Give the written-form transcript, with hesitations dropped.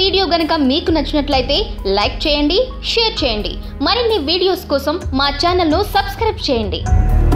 Video గనుక మీకు నచ్చినట్లయితే లైక్ చేయండి, షేర్ చేయండి. మరిన్ని వీడియోస్ కోసం మా ఛానల్ను సబ్స్క్రైబ్ చేయండి.